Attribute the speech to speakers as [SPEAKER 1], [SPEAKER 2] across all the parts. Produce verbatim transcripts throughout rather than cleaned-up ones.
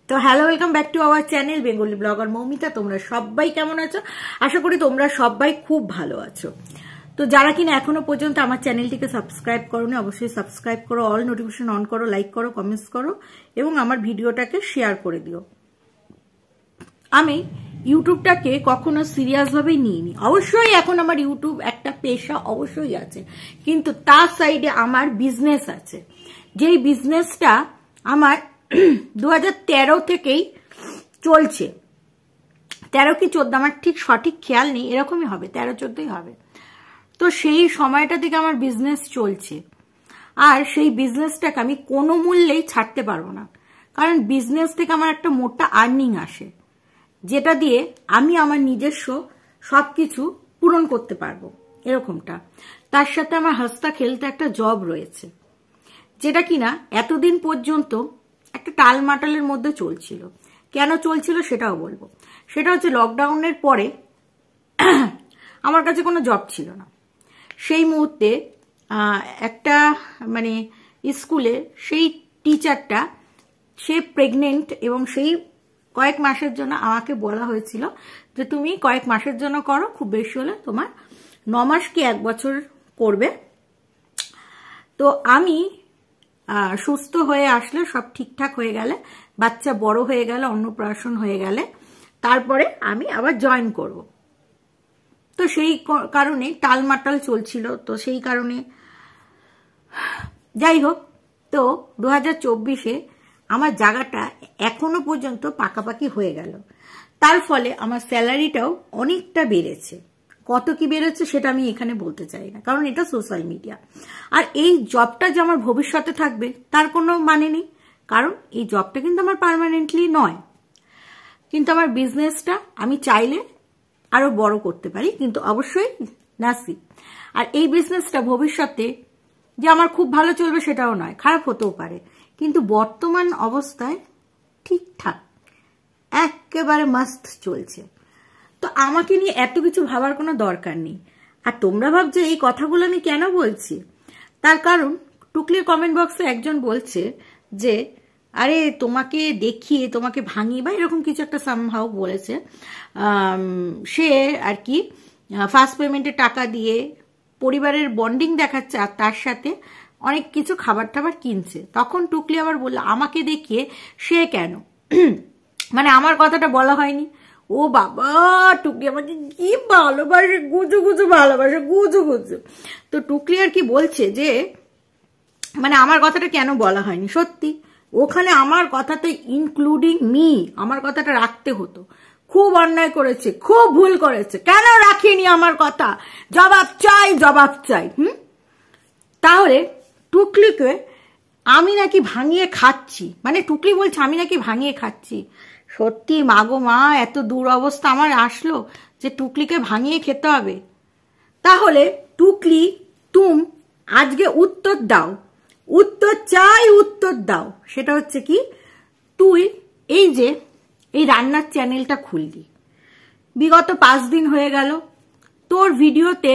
[SPEAKER 1] তো hello, welcome back to our channel Bengali blogger Moumita. তোমরা সবাই কেমন আছো? আশা করি তোমরা সবাই খুব ভালো আছো। তো যারা কিনা এখনো পর্যন্ত আমার চ্যানেলটিকে সাবস্ক্রাইব করোনি, অবশ্যই সাবস্ক্রাইব করো, অল নোটিফিকেশন অন করো, লাইক করো, কমেন্টস করো এবং আমার ভিডিওটাকে শেয়ার করে দিও। আমি ইউটিউবটাকে কখনো সিরিয়াস ভাবে নিইনি। অবশ্যই এখন আমার ইউটিউব একটা পেশা অবশ্যই আছে, কিন্তু তার সাইডে আমার বিজনেস আছে, যেই বিজনেসটা আমার দু হাজার তেরো থেকেই চলছে। তেরো কি চোদ্দ আমার ঠিক সঠিক খেয়াল নেই, এরকমই হবে, তেরো চোদ্দই হবে। তো সেই সময়টা থেকে আমার বিজনেস চলছে, আর সেই বিজনেসটাকে আমি কোনো মূল্যেই ছাড়তে পারবো না, কারণ বিজনেস থেকে আমার একটা মোটা আর্নিং আসে, যেটা দিয়ে আমি আমার নিজস্ব সবকিছু পূরণ করতে পারবো এরকমটা। তার সাথে আমার হাসতা খেলতে একটা জব রয়েছে, যেটা কিনা এতদিন পর্যন্ত একটা টালমাটালের মধ্যে চলছিল। কেন চলছিল সেটাও বলবো। সেটা হচ্ছে লকডাউনের পরে আমার কাছে কোনো জব ছিল না। সেই মুহূর্তে একটা মানে স্কুলে সেই টিচারটা সে প্রেগনেন্ট, এবং সেই কয়েক মাসের জন্য আমাকে বলা হয়েছিল যে তুমি কয়েক মাসের জন্য করো, খুব বেশি হলে তোমার ন মাস কি এক বছর করবে। তো আমি সুস্থ হয়ে আসলে, সব ঠিকঠাক হয়ে গেলে, বাচ্চা বড় হয়ে গেলে, অন্নপ্রাশন হয়ে গেলে তারপরে আমি আবার জয়েন করব। তো সেই কারণে টালমাটাল চলছিল। তো সেই কারণে যাই হোক, তো দু হাজার চব্বিশে আমার জায়গাটা এখনো পর্যন্ত পাকাপাকি হয়ে গেল। তার ফলে আমার স্যালারিটাও অনেকটা বেড়েছে। কত কি বেড়েছে সেটা আমি এখানে বলতে চাই না, কারণ এটা সোশ্যাল মিডিয়া। আর এই জবটা যে আমার ভবিষ্যতে থাকবে তার কোনো মানে নেই, কারণ এই জবটা কিন্তু আমার পার্মানেন্টলি নয়। কিন্তু আমার বিজনেসটা আমি চাইলে আরো বড় করতে পারি, কিন্তু অবশ্যই নাসিব। আর এই বিজনেসটা ভবিষ্যতে যে আমার খুব ভালো চলবে সেটাও নয়, খারাপ হতেও পারে, কিন্তু বর্তমান অবস্থায় ঠিকঠাক একেবারে মাস্ত চলছে। তো আমাকে নিয়ে এত কিছু ভাবার কোনো দরকার নেই। আর তোমরা ভাবছো এই কথাগুলো আমি কেন বলছি, তার কারণ টুকলির কমেন্ট বক্সে একজন বলছে যে আরে তোমাকে দেখিয়ে, তোমাকে ভাঙিয়ে, বা এরকম কিছু একটা সামহাও বলেছে। সে আর কি ফার্স্ট পেমেন্টে টাকা দিয়ে পরিবারের বন্ডিং দেখাচ্ছে, আর তার সাথে অনেক কিছু খাবার টাবার কিনছে। তখন টুকলি আবার বলল আমাকে দেখিয়ে সে কেন, মানে আমার কথাটা বলা হয়নি। ও বাবা, টুকলি আমাকে কি ভালোবাসে, গুজু গুজু ভালোবাসে, গুজু গুজু। তো টুকলি আর কি বলছে যে মানে আমার কথাটা কেন বলা হয়নি। সত্যি ওখানে আমার কথাতে ইনক্লুডিং মি, আমার কথাটা রাখতে হতো। খুব অন্যায় করেছে, খুব ভুল করেছে, কেন রাখিনি আমার কথা? জবাব চাই, জবাব চাই। হুম তাহলে টুকলিকে আমি নাকি ভাঙিয়ে খাচ্ছি, মানে টুকলি বলছে আমি নাকি ভাঙিয়ে খাচ্ছি। সত্যি মাগো মা, এত দূর অবস্থা আমার আসলো যে টুকলিকে ভাঙিয়ে খেতে হবে। তাহলে টুকলি তুম আজকে উত্তর দাও, উত্তর চাই, উত্তর দাও। সেটা হচ্ছে কি, তুই এই যে এই রান্নার চ্যানেলটা খুললি, বিগত পাঁচ দিন হয়ে গেল, তোর ভিডিওতে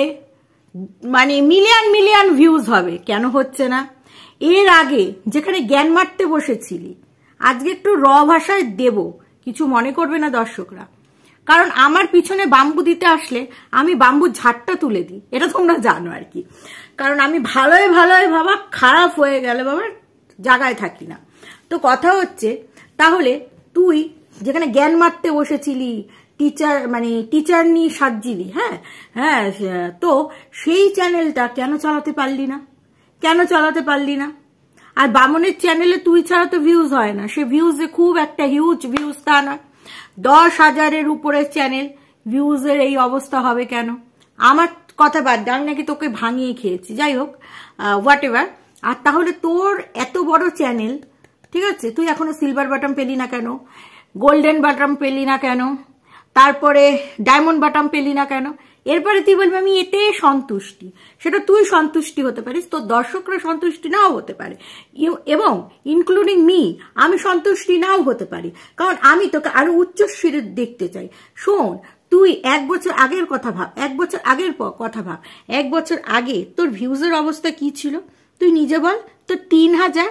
[SPEAKER 1] মানে মিলিয়ন মিলিয়ন ভিউজ হবে, কেন হচ্ছে না? এর আগে যেখানে জ্ঞান মারতে বসেছিলি, আজকে একটু র ভাষায় দেব, কিছু মনে করবে না দর্শকরা, কারণ আমার পিছনে বাম্বু দিতে আসলে আমি বাম্বু ঝাড়টা তুলে দিই, এটা তোমরা জানো আর কি। কারণ আমি ভালোই ভালোই বাবা, খারাপ হয়ে গেলে বাবা জায়গায় থাকি না। তো কথা হচ্ছে, তাহলে তুই যেখানে জ্ঞান মারতে বসেছিলি, টিচার মানে টিচার নিয়ে সাজিলি, হ্যাঁ হ্যাঁ তো সেই চ্যানেলটা কেন চালাতে পারলি না? কেন চালাতে পারলি না? আর বামনের চ্যানেলে তুই ছাড়া তো ভিউজ হয় না। সে ভিউজে খুব একটা হিউজ ভিউজ তা না, দশ হাজারের উপরে চ্যানেল, ভিউজের এই অবস্থা হবে কেন? আমার কথা বাদ দে, আমি নাকি তোকে ভাঙিয়ে খেয়েছি। যাই হোক, হোয়াট এভার। আর তাহলে তোর এত বড় চ্যানেল, ঠিক আছে, তুই এখনো সিলভার বাটন পেলি না কেন? গোল্ডেন বাটন পেলি না কেন? তারপরে ডায়মন্ড বাটন পেলি না কেন? এরপরে তুই বলবি আমি এতে সন্তুষ্টি। সেটা তুই সন্তুষ্টি হতে পারিস, তোর দর্শকরা সন্তুষ্টি নাও হতে পারে, এবং ইনক্লুডিং মি আমি সন্তুষ্টি নাও হতে পারি, কারণ আমি তোকে আরো উচ্চ শিরে দেখতে চাই। শোন, তুই এক বছর আগের কথা ভাব, এক বছর আগের কথা ভাব। এক বছর আগে তোর ভিউজের অবস্থা কি ছিল তুই নিজে বল। তোর তিন হাজার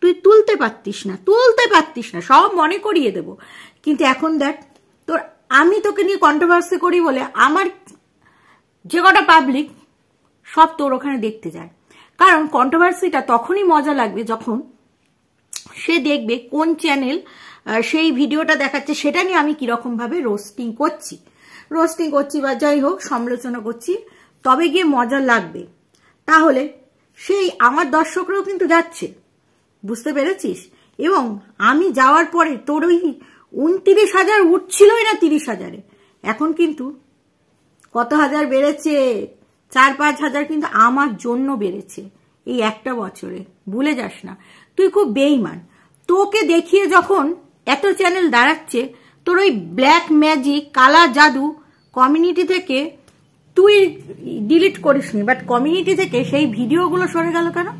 [SPEAKER 1] তুই তুলতে পারতিস না, তুলতে পারতিস না, সব মনে করিয়ে দেব। কিন্তু এখন দেখ তোর, আমি তোকে নিয়ে কন্ট্রোভার্সি করি বলে আমার যে কটা পাবলিক সব তোর ওখানে দেখতে যায়। কারণ কন্ট্রোভার্সিটা তখনই মজা লাগবে যখন সে দেখবে কোন চ্যানেল সেই ভিডিওটা দেখাচ্ছে, সেটা নিয়ে আমি কিরকম ভাবে রোস্টিং করছি রোস্টিং করছি বা যাই হোক সমালোচনা করছি, তবে গিয়ে মজা লাগবে। তাহলে সেই আমার দর্শকরাও কিন্তু যাচ্ছে, বুঝতে পেরেছিস? এবং আমি যাওয়ার পরে তোর ওই উনত্রিশ হাজার উঠছিলই না তিরিশ হাজারে, এখন কিন্তু কত হাজার বেড়েছে, চার পাঁচ হাজার কিন্তু আমার জন্য বেড়েছে এই একটা বছরে, ভুলে যাস না। তুই খুব বেইমান। তোকে দেখিয়ে যখন এত চ্যানেল দাঁড়াচ্ছে, তোর ওই ব্ল্যাক ম্যাজিক কালা জাদু কমিউনিটি থেকে তুই ডিলিট করিসনি, বাট কমিউনিটি থেকে সেই ভিডিওগুলো সরে গেল কেন?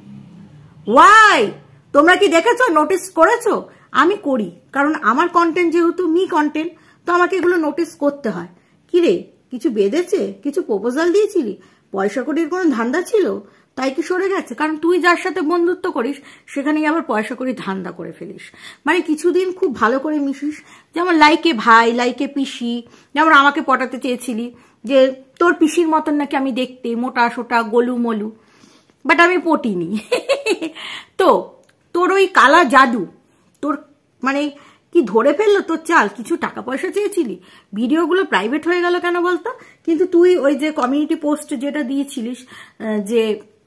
[SPEAKER 1] ওয়াই? তোমরা কি দেখেছো, নোটিস করেছো? আমি করি, কারণ আমার কন্টেন্ট যেহেতু মি কন্টেন্ট, তো আমাকে এগুলো নোটিস করতে হয়। কি রে, কিছু বেঁধেছে? কিছু প্রপোজাল দিয়েছিলি? পয়সা কড়ির কোনো ধান্দা ছিল তাই কি সরে গেছে? কারণ তুই যার সাথে বন্ধুত্ব করিস সেখানেই আবার পয়সা কড়ি ধান্দা করে ফেলিস। মানে কিছুদিন খুব ভালো করে মিশিস, যেমন লাইকে ভাই, লাইকে পিসি, যেমন আমাকে পটাতে চেয়েছিলি যে তোর পিসির মতন নাকি আমি দেখতে, মোটা সোটা গোলু মলু, বাট আমি পটিনি। তো তোর ওই কালা জাদু তোর মানে কি ধরে ফেললো তোর চাল? কিছু টাকা পয়সা চেয়েছিলি, ভিডিওগুলো প্রাইভেট হয়ে গেল কেন বলতো? কিন্তু তুই ওই যে কমিউনিটি পোস্ট যেটা দিয়েছিলিস যে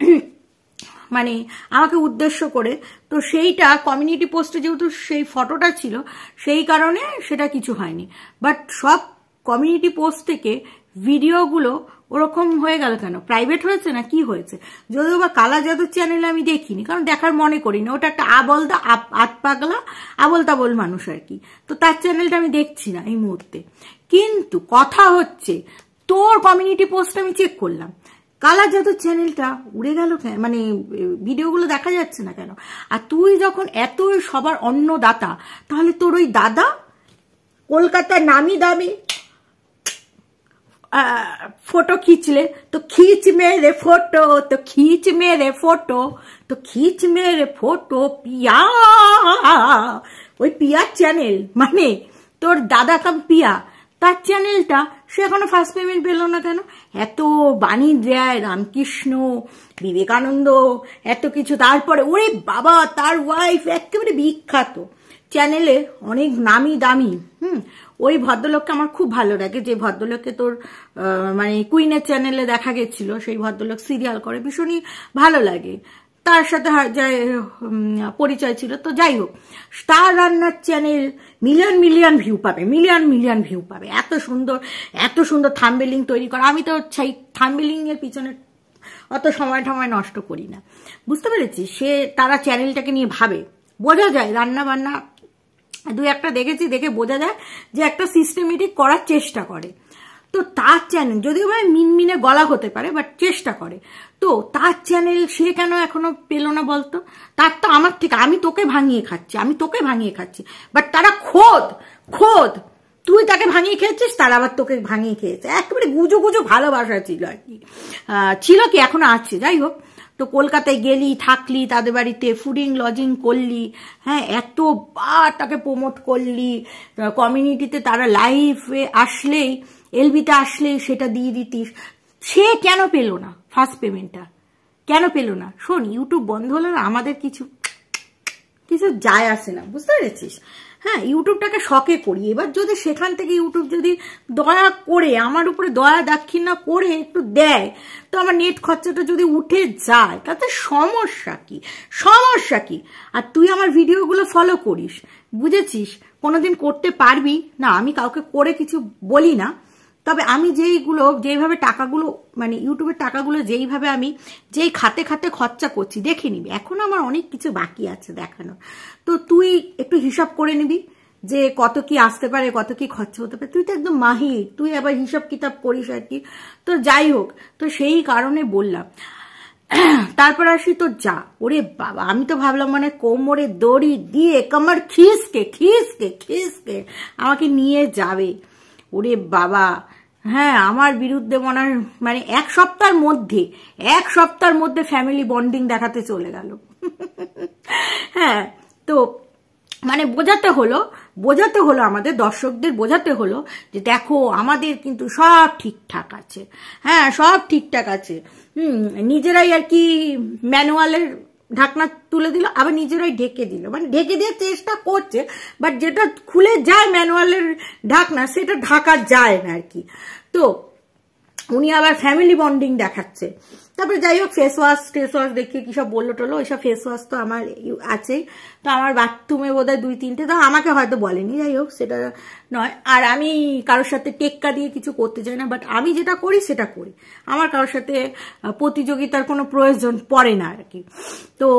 [SPEAKER 1] মানে আমাকে উদ্দেশ্য করে, তো সেইটা কমিউনিটি পোস্টে যেহেতু সেই ফটোটা ছিল সেই কারণে সেটা কিছু হয়নি। বাট সব কমিউনিটি পোস্ট থেকে ভিডিওগুলো ওরকম হয়ে গেল কেন? প্রাইভেট হয়েছে না কি হয়েছে? যদিও বা কালা জাদুর চ্যানেলে আমি দেখিনি, কারণ দেখার মনে করিনি, ওটা একটা আবলদা আত পাগলা আবল তাবল মানুষ আর কি, তো তার চ্যানেলটা আমি দেখছি না এই মুহূর্তে। কিন্তু কথা হচ্ছে তোর কমিউনিটি পোস্ট আমি চেক করলাম, কালা জাদুর চ্যানেলটা উড়ে গেল কেন? মানে ভিডিওগুলো দেখা যাচ্ছে না কেন? আর তুই যখন এত সবার অন্নদাতা, তাহলে তোর ওই দাদা কলকাতার নামি দামি फोटो खींच ले तो खींच मेरे फोटो, तो खींच मेरे फोटो, तो खींच मेरे फोटो पिया। ওই পিয়া চ্যানেল মানে তোর দাদা কাম পিয়া, তার চ্যানেলটা সে এখনো ফার্স্ট পেমেন্ট পেল না কেন? এত বাণী দেয়, রামকৃষ্ণ, বিবেকানন্দ, এত কিছু, তারপরে ওরে বাবা তার ওয়াইফ একেবারে বিখ্যাত চ্যানেলে, অনেক নামি দামি। হুম, ওই ভদ্রলোককে আমার খুব ভালো লাগে, যে ভদ্রলোককে তোর মানে কুইনের চ্যানেলে দেখা গেছিল, সেই ভদ্রলোক সিরিয়াল করে, ভীষণই ভালো লাগে, তার সাথে পরিচয় ছিল। তো যাই হোক, স্টার রান্নার চ্যানেল মিলিয়ন মিলিয়ন ভিউ পাবে, মিলিয়ন মিলিয়ন ভিউ পাবে, এত সুন্দর এত সুন্দর থাম্বনেইল তৈরি করা। আমি তো সেই থাম্বনেইল এর পিছনে অত সময় টময় নষ্ট করি না, বুঝতে পেরেছি? সে তারা চ্যানেলটাকে নিয়ে ভাবে, বোঝা যায় রান্না বান্না দু একটা দেখেছি, দেখে বোঝা যায় যে একটা সিস্টেমেটিক করার চেষ্টা করে। তো তার চ্যানেল যদিও ভাই মিনমিনে গলা হতে পারে, বাট চেষ্টা করে। তো তার চ্যানেল সে কেন এখনো পেল না বলতো? তার তো আমার থেকে, আমি তোকে ভাঙিয়ে খাচ্ছি, আমি তোকে ভাঙিয়ে খাচ্ছি, বাট তারা খোদ খোদ তুই তাকে ভাঙিয়ে খেয়েছিস, তারা আবার তোকে ভাঙিয়ে খেয়েছে। একেবারে গুজো গুজো ভালোবাসা ছিল আর কি, ছিল কি এখনো আছে। যাই হোক, তো কলকাতায় গেলি, থাকলি, তাদের বাড়িতে ফুডিং লজিং করলি, হ্যাঁ, এতবার তাকে প্রমোট করলি, কমিউনিটিতে তারা লাইভে আসলেই, এলবিতে আসলেই সেটা দিয়ে দিতিস। সে কেন পেল না ফার্স্ট পেমেন্টটা? কেন পেল না? শোন, ইউটিউব বন্ধ হলে না আমাদের কিছু কিছু যায় আসে না, বুঝতে পেরেছিস? হ্যাঁ, ইউটিউবটাকে শখে করি। এবার যদি সেখান থেকে ইউটিউব যদি দয়া করে আমার উপরে দয়া দাক্ষিণ্য করে একটু দেয়, তো আমার নেট খরচাটা যদি উঠে যায়, তাতে সমস্যা কি? সমস্যা কি? আর তুই আমার ভিডিওগুলো ফলো করিস, বুঝেছিস? কোনোদিন করতে পারবি না, আমি কাউকে করে কিছু বলি না, তবে আমি যেইগুলো যেইভাবে টাকাগুলো মানে ইউটিউবের টাকাগুলো যেইভাবে আমি যেই খাতে খাতে খরচা করছি দেখে নিবি। এখন আমার অনেক কিছু বাকি আছে দেখানো, তো তুই একটু হিসাব করে নিবি যে কত কি আসতে পারে, কত কি খরচা হতে পারে। তুই তো একদম মাহির, তুই আবার হিসাব কিতাব করিস আর কি। তো যাই হোক, তো সেই কারণে বললাম। তারপর আসি তো যা, ওরে বাবা, আমি তো ভাবলাম মানে কোমরে দড়ি দিয়ে কামার খিসকে খিসকে খিসকে আমাকে নিয়ে যাবে। ওরে বাবা, হ্যাঁ, আমার বিরুদ্ধে মনে হয় মানে এক সপ্তাহের মধ্যে এক সপ্তাহের মধ্যে ফ্যামিলি বন্ডিং দেখাতে চলে গেল। হ্যাঁ, তো মানে বোঝাতে হলো বোঝাতে হলো আমাদের দর্শকদের বোঝাতে হলো যে দেখো আমাদের কিন্তু সব ঠিকঠাক আছে, হ্যাঁ সব ঠিকঠাক আছে। হুম, নিজেরাই আর কি ম্যানুয়ালের ঢাকনা তুলে দিল, আবার নিজেরাই ঢেকে দিল, মানে ঢেকে দেওয়ার চেষ্টা করছে, বাট যেটা খুলে যায় ম্যানুয়ালের ঢাকনা সেটা ঢাকা যায় না আর কি। তো উনি আবার ফ্যামিলি বন্ডিং দেখাচ্ছে। তারপরে যাই হোক ফেস ওয়াশ ফেস ওয়াশ দেখিয়ে কি সব বললো টলো, ওইসব ফেস ওয়াশ তো আমার আছেই, তো আমার বাথরুমে বোধ হয় দুই তিনটে, তো আমাকে হয়তো বলেনি, যাই হোক সেটা নয়। আর আমি কারোর সাথে টেক্কা দিয়ে কিছু করতে চাই না, বাট আমি যেটা করি সেটা করি, আমার কারোর সাথে প্রতিযোগিতার কোনো প্রয়োজন পড়ে না আর কি। তো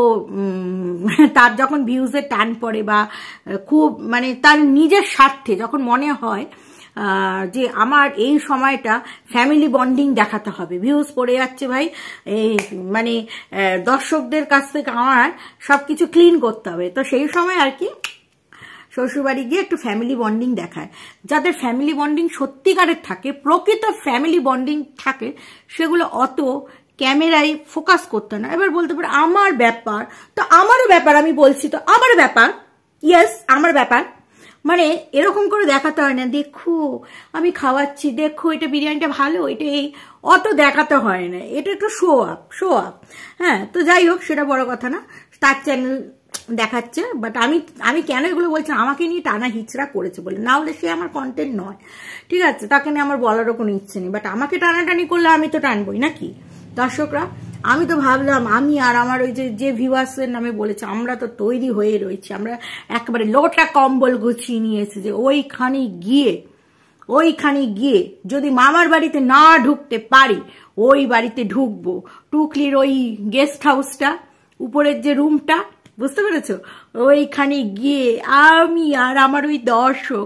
[SPEAKER 1] তার যখন ভিউজের টান পড়ে বা খুব মানে তার নিজের স্বার্থে যখন মনে হয় যে আমার এই সময়টা ফ্যামিলি বন্ডিং দেখাতে হবে, ভিউজ পড়ে যাচ্ছে ভাই, এই মানে দর্শকদের কাছ থেকে আমার সবকিছু ক্লিন করতে হবে, তো সেই সময় আর কি শ্বশুরবাড়ি গিয়ে একটু ফ্যামিলি বন্ডিং দেখায়। যাদের ফ্যামিলি বন্ডিং সত্যিকারের থাকে, প্রকৃত ফ্যামিলি বন্ডিং থাকে, সেগুলো অত ক্যামেরায় ফোকাস করতে না। এবার বলতে পারে আমার ব্যাপার, তো আমারও ব্যাপার, আমি বলছি তো আমার ব্যাপার, ইয়েস আমার ব্যাপার, মানে এরকম করে দেখাতে হয় না, দেখো আমি খাওয়াচ্ছি, দেখো এটা বিরিয়ানিটা ভালো, এটা এই অত দেখাতে হয় না, এটা একটু শো আপ শো আপ হ্যাঁ, তো যাই হোক সেটা বড় কথা না, তার চ্যানেল দেখাচ্ছে। বাট আমি আমি কেন এগুলো বলছি, আমাকে নিয়ে টানা হিচড়া করেছে বলে, না হলে সে আমার কন্টেন্ট নয়, ঠিক আছে, তাকে নিয়ে আমার বলারও কোনো ইচ্ছে নেই, বাট আমাকে টানাটানি করলে আমি তো টানবই নাকি দর্শকরা। আমি তো ভাবলাম আমি আর আমার ওই যে যে ভিউয়ার্সের নামে বলেছে, আমরা তো তৈরি হয়ে রয়েছি, আমরা একেবারে লোটা কম্বল গুছিয়ে নিয়ে এসে যে ওইখানে গিয়ে ওইখানে গিয়ে যদি মামার বাড়িতে না ঢুকতে পারি ওই বাড়িতে ঢুকবো। টুকলির ওই গেস্ট হাউসটা, উপরের যে রুমটা, বুঝতে পেরেছো, ওইখানে গিয়ে আমি আর আমার ওই দর্শক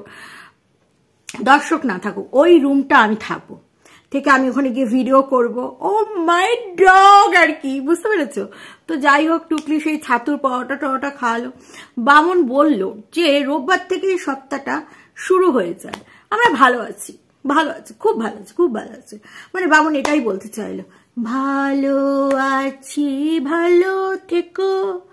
[SPEAKER 1] দর্শক না থাকুক, ওই রুমটা আমি থাকবো, থেকে আমি ওখানে গিয়ে ভিডিও করব, ও মাই ডগ আর কি, বুঝতে পেরেছো। তো যাই হোক টুকলি সেই ছাতুর পাওয়াটা টাওয়াটা খাওয়ালো। বামন বলল যে রোববার থেকে এই সপ্তাহটা শুরু হয়ে যায়, আমরা ভালো আছি ভালো আছে খুব ভালো আছে খুব ভালো আছে, মানে বামন এটাই বলতে চাইলো, ভালো আছি ভালো থেকো,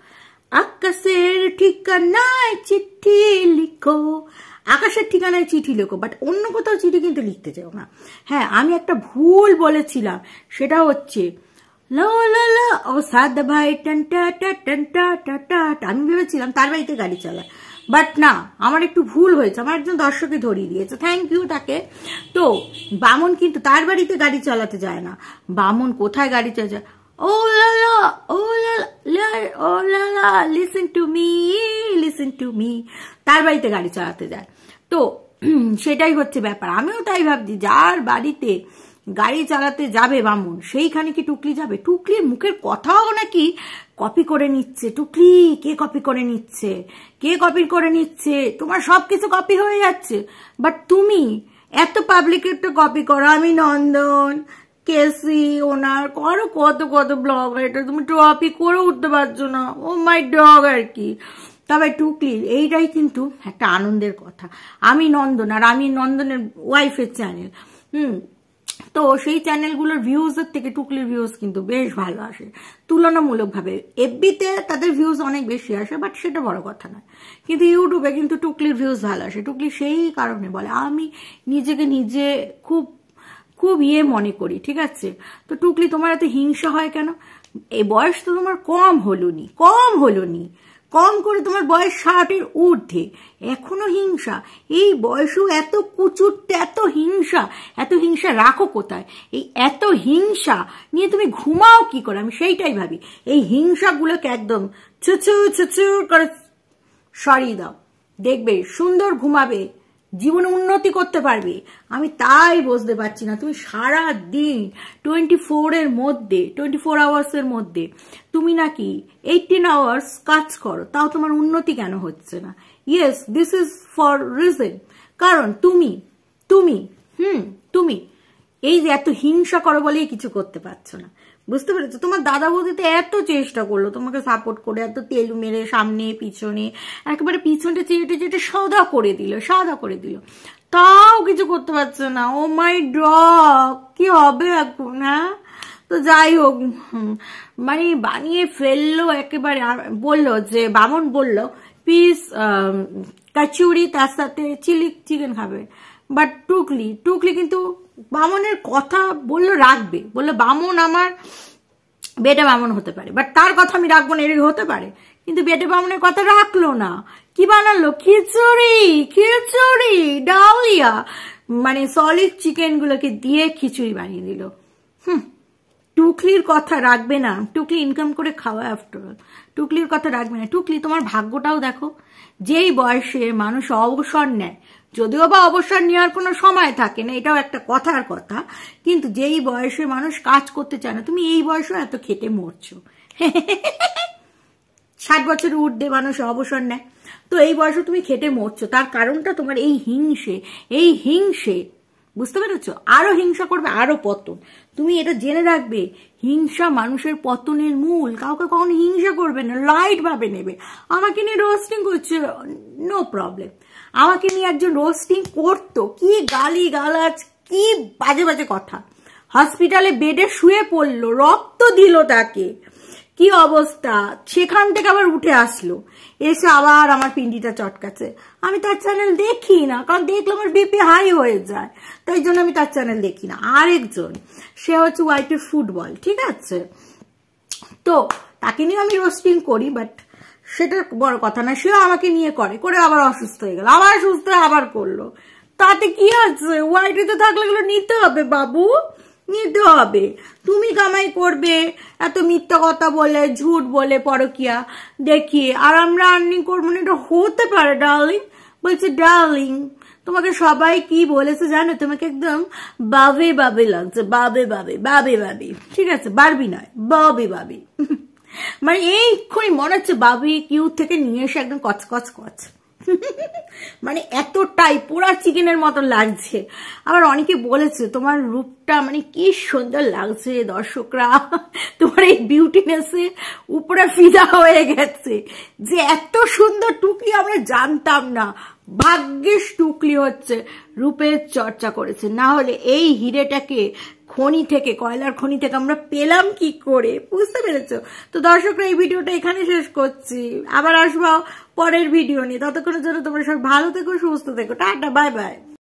[SPEAKER 1] আকাশের ঠিকানায় চিঠি লিখো, আকাশের ঠিকানায় চিঠি লেখো, বাট অন্য কোথাও চিঠি কিন্তু লিখতে চাও না। হ্যাঁ আমি একটা ভুল বলেছিলাম, সেটা হচ্ছে লো লো লো ও সাদ ভাই টানটা টানটা টাটা, আমি ভেবেছিলাম তার বাড়িতে গাড়ি চালায়, বাট না, আমার একটু ভুল হয়েছে, আমার একজন দর্শকে ধরিয়ে দিয়েছে, থ্যাংক ইউ তাকে। তো বামন কিন্তু তার বাড়িতে গাড়ি চালাতে যায় না, বামন কোথায় গাড়ি চালাতে যায়, ও লালা ও লালা ও লালা listen to me listen to me, তার বাড়িতে গাড়ি চালাতে যায়। তো সেটাই হচ্ছে ব্যাপার, আমিও তাই ভাবছি, যার বাড়িতে গাড়ি চালাতে যাবে বামুন সেইখানে কি টুকলি যাবে? টুকলির মুখের কথাও নাকি কপি করে নিচ্ছে। টুকলি কে কপি করে নিচ্ছে? কে কপি করে নিচ্ছে? তোমার সবকিছু কপি হয়ে যাচ্ছে, বাট তুমি এত পাবলিকের তো কপি করো, আমি নন্দন কেসি ওনার করো কত কত ব্লগ, এটা তুমি কপি করে উঠতে পারছো না, ও মাই ডগ আর কি। তবে টুকলির এইটাই কিন্তু একটা আনন্দের কথা, আমি নন্দন আর আমি নন্দনের ওয়াইফের চ্যানেল, হুম তো সেই চ্যানেলগুলোর ভিউজের থেকে টুকলির ভিউজ কিন্তু বেশ ভালো আসে তুলনামূলকভাবে। এফবিতে তাদের ভিউজ অনেক বেশি আসে, বাট সেটা বড় কথা নয়, কিন্তু ইউটিউবে কিন্তু টুকলির ভিউজ ভালো আসে। টুকলি সেই কারণে বলে আমি নিজেকে নিজে খুব খুব ইয়ে মনে করি, ঠিক আছে। তো টুকলি তোমার এত হিংসা হয় কেন? এই বয়স তো তোমার কম হলো নি কম হলো নি কম করে তোমার বয়স ষাটের ঊর্ধ্বে, এখনো হিংসা? এই বয়সেও এত কুচুরতে এত হিংসা, এত হিংসা রাখো কোথায়? এই এত হিংসা নিয়ে তুমি ঘুমাও কি করে? আমি সেইটাই ভাবি, এই হিংসাগুলোকে একদম ছুচু ছুচু করে সরিয়ে দাও, দেখবে সুন্দর ঘুমাবে, জীবনে উন্নতি করতে পারবে। আমি তাই বুঝতে পারছি না, তুমি সারা দিন টোয়েন্টি ফোর এর মধ্যে টোয়েন্টি ফোর আওয়ার্স এর মধ্যে তুমি নাকি এইটিন আওয়ার্স কাজ করো, তাও তোমার উন্নতি কেন হচ্ছে না? Yes, this is for reason, কারণ তুমি তুমি হুম তুমি এই যে এত হিংসা করো বলেই কিছু করতে পারছো না, বুঝতে পেরেছো? তোমার দাদা বৌদিতে এত চেষ্টা করলো তোমাকে সাপোর্ট করে, এত তেল মেরে সামনে পিছনে একেবারে পিছনটা চেটে চেটে সাদা করে দিল সাদা করে দিল তাও কিছু করতে পারছো না। ও মাই ডগ, কি হবে এখন? হ্যাঁ, তো যাই হোক, মানে বানিয়ে ফেললো একেবারে। বললো যে বামন বললো পিস কচুরি তার সাথে চিলি চিকেন খাবে, বাট টুকলি টুকলি কিন্তু বামনের কথা বললো রাখবে, বললো বামন আমার বেটে বামন হতে পারে, বাট তার কথা আমি রাখবো না, এরকম হতে পারে, কিন্তু বেটে বামনের কথা রাখলো না। কি বানালো? খিচুড়ি, খিচুড়ি ডালিয়া, মানে সলিড চিকেন গুলোকে দিয়ে খিচুড়ি বানিয়ে দিল। হুম, টুকলির কথা রাখবে না? টুকলি ইনকাম করে খাওয়া, আফটার অল টুকলির কথা রাখবে না? টুকলি তোমার ভাগ্যটাও দেখো, যেই বয়সে মানুষ অবসর নেয়, যদিও বা অবসর নেওয়ার কোনো সময় থাকে না, এটাও একটা কথার কথা, কিন্তু যেই বয়সে মানুষ কাজ করতে চায় না, তুমি এই বয়সে এত খেটে মরছো। ষাট বছর ঊর্ধ্বে মানুষ অবসর নেয়, তো এই বয়সে তুমি খেটে মরছো, তার কারণটা তোমার এই হিংসে। এই হিংসে, বুঝতে পেরেছো? আরো হিংসা করবে, আরো পতন। তুমি এটা জেনে রাখবে, হিংসা মানুষের পতনের মূল। কাউকে কখনো হিংসা করবে না, লাইট ভাবে নেবে। আমাকে নিয়ে রোস্টিং করছে, নো প্রবলেম। আমাকে নিয়ে একজন রোস্টিং করতো, কি গালি গালাজ, কি বাজে বাজে কথা। হসপিটালে বেডে শুয়ে পড়লো, রক্ত দিল তাকে, কি অবস্থা, সেখান থেকে আবার উঠে আসলো, এসে আবার আমার পিন্ডিটা চটকাচ্ছে। আমি তার চ্যানেল দেখি না, কারণ দেখলে আমার বিপি হাই হয়ে যায়, তাই জন্য আমি তার চ্যানেল দেখি না। আরেকজন, সে হচ্ছে ওয়াইটি ফুটবল, ঠিক আছে, তো তাকে নিয়ে আমি রোস্টিং করি, বাট সেটা বড় কথা না। সেও আমাকে নিয়ে করে করে আবার অসুস্থ হয়ে গেল, আবার সুস্থ হয়ে আবার করলো, তাতে কি আছে? ওয়াইটিতে থাকলে এগুলো নিতে হবে বাবু, নিতে হবে। তুমি কামাই করবে এত মিথ্যা কথা বলে, ঝুট বলে, পরকিয়া দেখিয়ে, আর আমরা আর্নিং করবো না, এটা হতে পারে ডার্লিং? বলছে ডার্লিং তোমাকে সবাই কি বলেছে জানো? তোমাকে একদম বাবে বাবে লাগছে, বাবে বাবে বাবে বাবে, ঠিক আছে, বারবি নয়, বাবে বাবে। মানে এইক্ষুনি মনে হচ্ছে বাবি কিউ থেকে নিয়ে এসে একদম কচ কচ কচ, মানে এতটাই পোড়া চিকেনের মতো লাগছে। আবার অনেকে বলেছে তোমার রূপটা মানে কি সুন্দর লাগছে, দর্শকরা তোমার এই বিউটিনেসে উপরে ফিদা হয়ে গেছে, যে এত সুন্দর টুকলি আমরা জানতাম না। ভাগ্যিস টুকলি হচ্ছে রূপের চর্চা করেছে, না হলে এই হিরেটাকে খনি থেকে, কয়লার খনি থেকে আমরা পেলাম কি করে? বুঝতে পেরেছো? তো দর্শকরা, এই ভিডিওটা এখানে শেষ করছি, আবার আসবো পরের ভিডিও নিয়ে। ততক্ষণের জন্য তোমরা সব ভালো থেকো, সুস্থ থেকো, টাটা, বাই বাই।